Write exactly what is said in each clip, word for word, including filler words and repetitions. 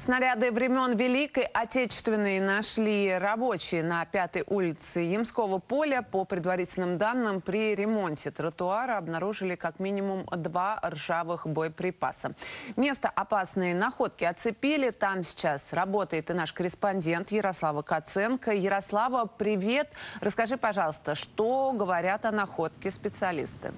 Снаряды времен Великой Отечественной нашли рабочие на Пятой улице Ямского поля. По предварительным данным, при ремонте тротуара обнаружили как минимум два ржавых боеприпаса. Место опасной находки оцепили. Там сейчас работает и наш корреспондент Ярослава Каценко. Ярослава, привет. Расскажи, пожалуйста, что говорят о находке специалисты?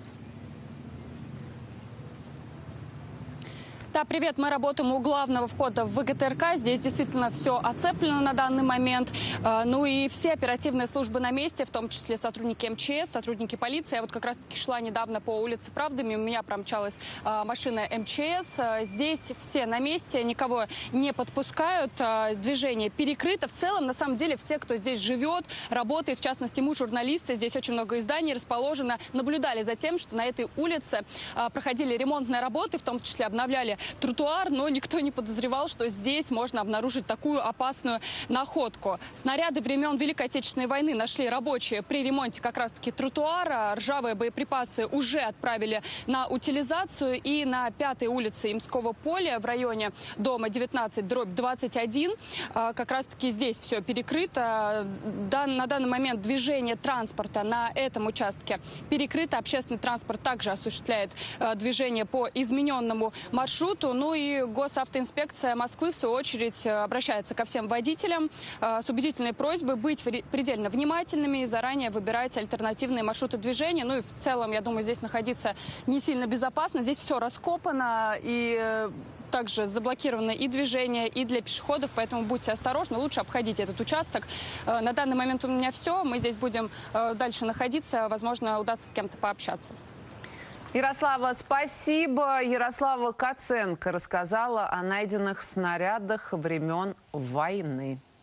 Да, привет. Мы работаем у главного входа в ВГТРК. Здесь действительно все оцеплено на данный момент. Ну и все оперативные службы на месте, в том числе сотрудники МЧС, сотрудники полиции. Я вот как раз-таки шла недавно по улице Правды, мимо меня промчалась машина МЧС. Здесь все на месте, никого не подпускают. Движение перекрыто. В целом, на самом деле, все, кто здесь живет, работает, в частности, мы, журналисты, здесь очень много изданий расположено, наблюдали за тем, что на этой улице проходили ремонтные работы, в том числе обновляли тротуар, но никто не подозревал, что здесь можно обнаружить такую опасную находку. Снаряды времен Великой Отечественной войны нашли рабочие при ремонте как раз-таки тротуара. Ржавые боеприпасы уже отправили на утилизацию. И на Пятой улице Ямского поля в районе дома девятнадцать дробь двадцать один как раз-таки здесь все перекрыто. На данный момент движение транспорта на этом участке перекрыто. Общественный транспорт также осуществляет движение по измененному маршруту. Ну и госавтоинспекция Москвы, в свою очередь, обращается ко всем водителям с убедительной просьбой быть предельно внимательными и заранее выбирать альтернативные маршруты движения. Ну и в целом, я думаю, здесь находиться не сильно безопасно. Здесь все раскопано и также заблокировано и движение, и для пешеходов, поэтому будьте осторожны, лучше обходите этот участок. На данный момент у меня все. Мы здесь будем дальше находиться. Возможно, удастся с кем-то пообщаться. Ярослава, спасибо. Ярослава Каценко рассказала о найденных снарядах времен войны.